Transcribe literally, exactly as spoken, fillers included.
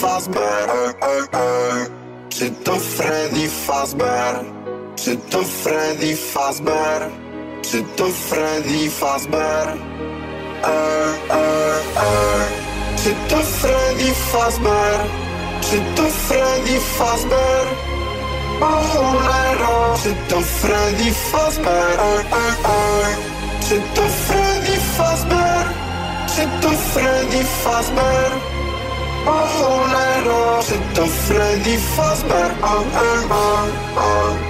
Fazbear, eh, eh, eh. C'è Freddy Fazbear, c'è Freddy Fazbear, c'è Freddy Fazbear, eh, eh, eh. C'è Freddy Fazbear, c'è Freddy Fazbear, oh nero. C'è Freddy Fazbear, eh, eh, eh. C'è Freddy Fazbear, c'è Freddy Fazbear, oh nero. C'è Freddy Fazbear, oh, eh, oh, oh.